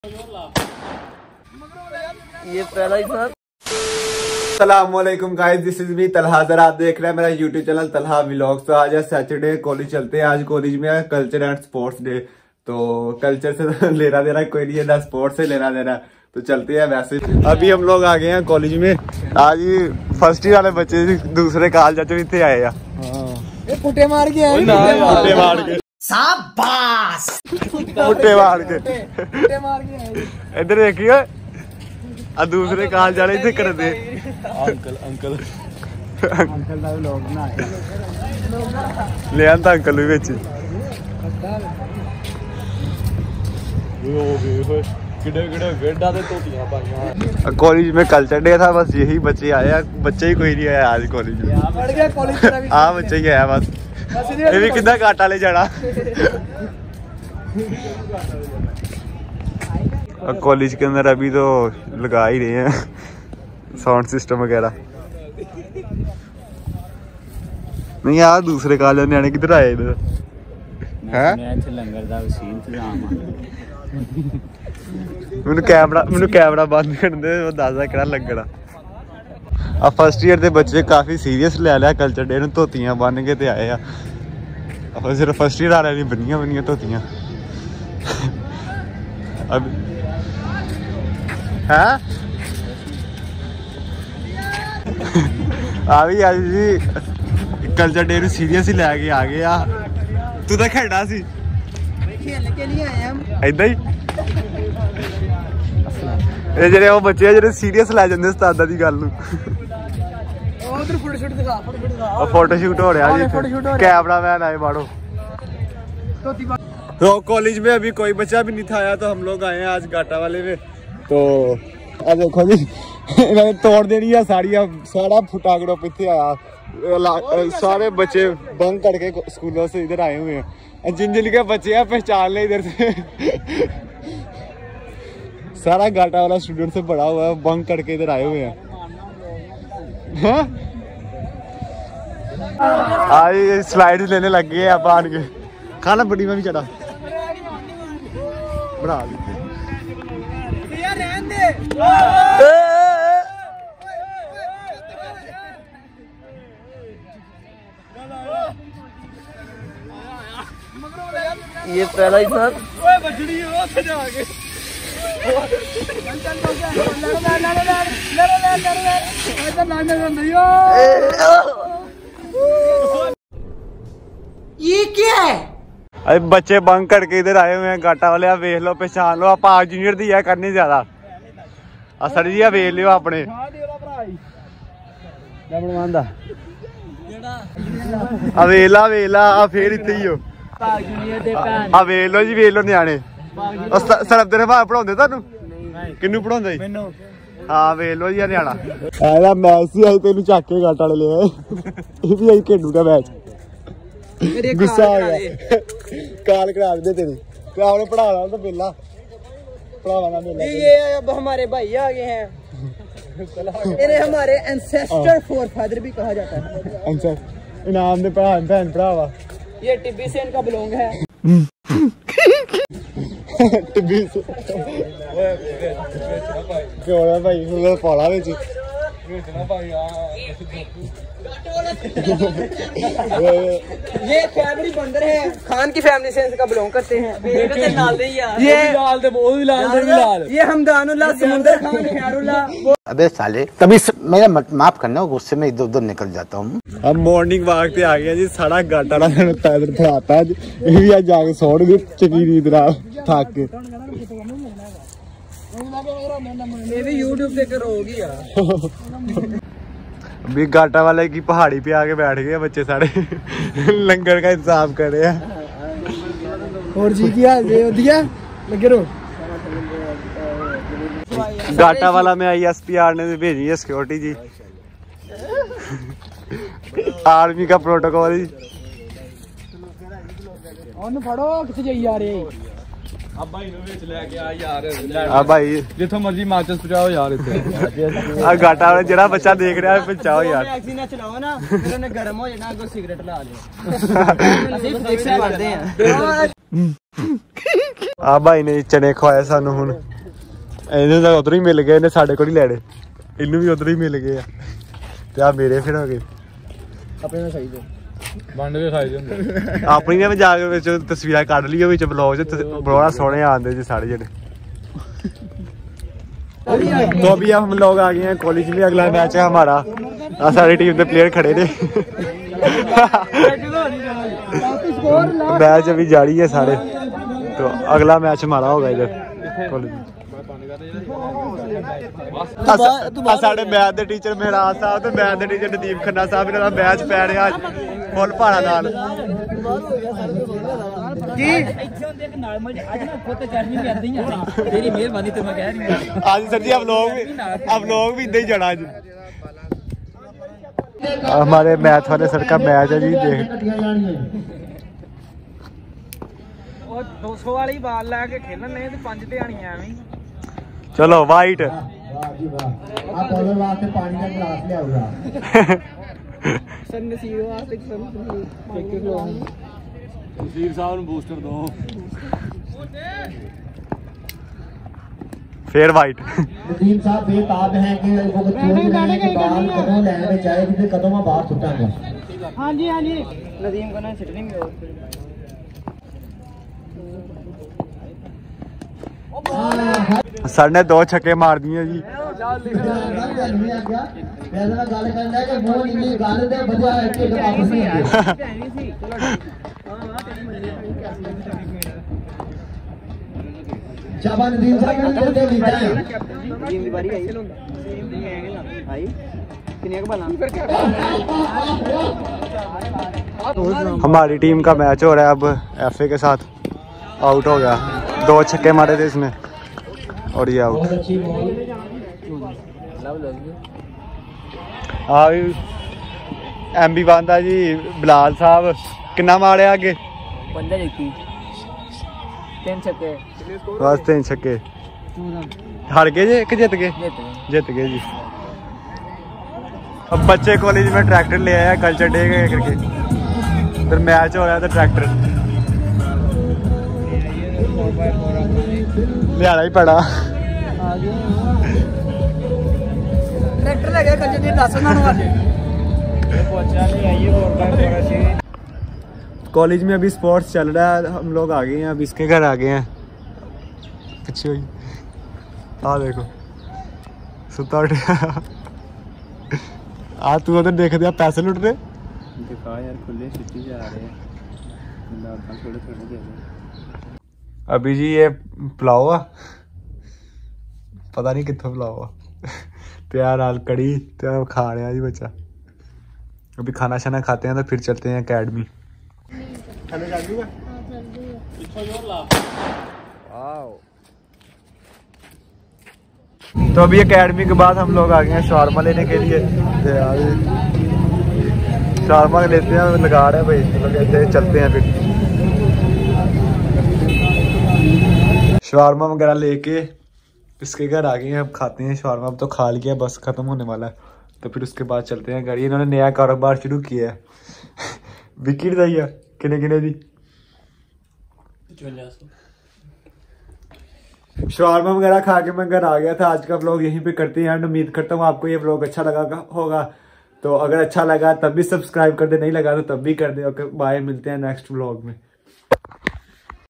ये पहला ही था। अस्सलामुअलैकुम guys, this is me Talha. जरा आप देख रहे हैं मेरा यूट्यूब चैनल तलहा व्लॉग्स। तो आज है सैटरडे, कॉलेज चलते हैं। आज कॉलेज में है कल्चर एंड स्पोर्ट्स डे। तो कल्चर से लेना देना कोई नहीं है, ना स्पोर्ट्स से लेना देना। तो चलते हैं। वैसे अभी हम लोग आ गए हैं कॉलेज में। आज फर्स्ट ईयर वाले बच्चे दूसरे काल जाते इतने आए हैं। पुट्टे मार के आए, पुट्टे मार के शाबाश, पुट्टे मार के इधर देखिए। दूसरे काल जाने इतने कर दे। अंकल अंकल अंकल का व्लॉग ना ले आंदा अंकल भी बेच। कॉलेज में कल्चर डे था, बस यही बच्चे आए हैं। बच्चे ही कोई नहीं आया आज कॉलेज में। हाँ बच्चे ही आया बस। ये भी कितना घाटा ले जाना। कॉलेज के अंदर अभी तो लगा ही रहे हैं साउंड सिस्टम वगैरह। नहीं यार दूसरे कॉलेज न्याणे किधर आए इधर हैं? मैनू कैमरा बंद कर दे, दसदा केड़ा लगना। अब फर्स्ट ईयर के बच्चे काफी सीरियस ले लिया कल्चर डे। धोतियां बन के आए आ। सिर्फ फर्स्ट ईयर वाले बनिया धोतियां। अब है आज जी कल्चर डे सीरियस ही लैके आ गए आ। तू तो खेलना सी, खेल के नहीं आए हम इदा ही। ये जेडे वो बच्चे जेडे सीरियस लै जांदे उस्तादा दी गल नूं। फोटोशूट हो रहा जी, कैमरा मैन आए बाड़ो। तो कॉलेज में अभी कोई बच्चा भी नहीं था आया, तो हम लोग आए हैं आज घाटा वाले में। तो अब देखो जी इन्होंने तोड़ देनी है साड़ियाँ। सारा फुटागड़ो पीछे आया। सारे बच्चे बंक करके स्कूलों से इधर आए हुए हैं। जिन जिन के बच्चे हैं पहचान ले इधर से। सारा घाटा वाला स्टूडेंट से बड़ा हुआ है, बंक करके इधर आए हुए हैं। आज स्लाइड लेने लग गए आप आन के। खाना बड़ी में भी चढ़ा बना ये पहला ही था। ये क्या है? अरे बच्चे बंक करके इधर आए हुए हैं घाटा वाले। आप देख लो, पहचान लो। आप जूनियर दी है करनी ज्यादा। सर जी वेख लियो अपने। वेला वेला फिर इत्थे ही हो। वेख लो जी, वेख लो न्याणे। सरब तेरे भाई पढ़ाते थानू? किन्नू पढ़ाते? हाँ वेख लो जी न्याणा। मैच ही आई तेन चक के घाटा वाले ले आए। ये भी आई खेडू का मैच। गुस्सा आ गया। काल करा दे तेरी। आपने पढ़ा रहा तो बेला पढ़ावा बेला। ये अब हमारे भाई आ गए हैं। इन्हें हमारे एंसेस्टर फोरफादर भी कहा जाता है। इनाम दे भैन भरावा। ये टिब्बी से इनका बिलोंग है। टिब्बी से क्यों भाई उधर पाला में जी। ये फैमिली बंदर है, खान की फैमिली से इनका बिलोंग करते हैं। ये हमदानुल्लाह, समुंदर खान, खैरुल्लाह। अबे साले तभी मेरा माफ करना, गुस्से में इधर उधर निकल जाता हूँ। हम मॉर्निंग वॉक पे आ गया जी। सारा घाटा पैदल फड़ाता है। ये भी आज जाके सोड़ गए चकीरी इधर थक के। ये भी यूट्यूब देखकर होगी यार। अभी घाटा वाले की पहाड़ी पे आके बैठ गए बच्चे सारे। लंगर का इंतजाम कर रहे हैं। और जी की हाल दिया लगे रहो। घाटा वाला में ISPR ने भेजी है सिक्योरिटी जी। आर्मी का प्रोटोकॉल जी। फड़ो किथे जाई जा रहे? भाई जिथों मर्जी माचिस पहुंचाओ यार। घाटा वाला जरा बच्चा देख रहा है पहुंचाओ यार। चलाओ ना, गर्म हो जाना, सिगरेट ला ले। भाई ने चने खवाए सानू हुण। ਇਹਨੂੰ ਤਾਂ ਉਧਰੋਂ ਹੀ ਮਿਲ ਗਏ, ਇਹਨੇ ਸਾਡੇ ਕੋਲ ਹੀ ਲੈਣੇ, ਇਹਨੂੰ ਵੀ ਉਧਰੋਂ ਹੀ ਮਿਲ ਗਏ ਆ ਤੇ ਆ ਮੇਰੇ ਫਿਰ ਹੋ ਗਏ ਆਪਣੇ ਨਾਲ ਚਾਹੀਦੇ ਵੰਡ ਦੇ ਖਾਈ ਜਾਂਦੇ ਆਪਣੀ ਨੇ ਜਾ ਕੇ ਵਿੱਚ ਤਸਵੀਰਾਂ ਕੱਢ ਲਈਆਂ ਵਿੱਚ ਬਲੌਗ ਚ ਬੜਾ ਸੋਹਣੇ ਆਉਂਦੇ जी सारे जने। तो अभी हम लोग आ गए हैं कॉलेज में, अगला मैच है हमारा, सारी टीम के प्लेयर खड़े ने मैच अभी जारी है सारे, तो अगला मैच हमारा होगा इधर कॉलेज में। साढ़े मैथ के टीचर मेहराज साहब तो मैथ के टीचर नदीम खन्ना साहब, इन्होंने मैच पै रहा फुल भाड़ा नाल जी। आज सर जी हम लोग भी इधर ही जाना आज। हमारे मैथ वाले सर का मैच है जी, देख 200 वाली बाल लैके खेलने तो 5 ते आनी है। चलो वाइट नसीर साहब ਨੂੰ ਬੂਸਟਰ ਦੋ फिर वाइट नदीम साहब बेताब हैं कि वो चोट लेने के बाद कदों लैन में जाए कि कदों में बाहर सुटांगे। हां जी नदीम को ना सिटनी में सर ने 2 छक्के मार दिए जी। हमारी टीम का मैच हो रहा है अब एफए के साथ, आउट हो गया, 2 छक्के मारे थे इसने और ये आउट। एमबी बांदा जी बिलाल साहब कितना मारे आगे 3 छक्के बस 3 छक्के। हार गए जी कि जीत गए? जीत गए जी। अब बच्चे कॉलेज में ट्रैक्टर ले आया कल्चर डे करके, फिर मैच हो रहा है तो ट्रैक्टर लियाना ही पड़ा। ट्रैक्टर लगे कल्चर डे 10 ना कॉलेज में अभी स्पोर्ट्स चल रहा है, हम लोग आ गए हैं, अब इसके घर आ गए हैं पीछे हुई। हाँ देखो सुता आ तू उधर देख दिया पैसे लुट रहे दिखा यार, खुले सिटी जा रहे हैं थोड़े थोड़े। अभी जी ये पुलाव आ, पता नहीं कितों पुलाव आ तैयार नाल कड़ी तो खा रहे हैं जी बच्चा। अभी खाना शाना खाते हैं तो फिर चलते हैं अकेडमी। तो अभी अकेडमी के बाद हम लोग आ गए हैं शावरमा लेने के लिए। शावरमा लेते हैं, लगा रहे हैं भाई, तो कहते हैं चलते हैं फिर। शावरमा वगैरह लेके इसके घर आ गए हैं, अब खाते हैं शावरमा। अब तो खा लिया, बस खत्म होने वाला है, तो फिर उसके बाद चलते हैं घर। इन्होंने नया कारोबार शुरू किया है विकी दी किने किने दी शावरमा वगैरह खा के मैं घर आ गया था। आज का व्लॉग यहीं पे करते हैं, उम्मीद करता हूँ आपको ये व्लॉग अच्छा लगा होगा। तो अगर अच्छा लगा तब भी सब्सक्राइब कर दे, नहीं लगा तो तब भी कर दे। ओके बाय, मिलते हैं नेक्स्ट व्लॉग में।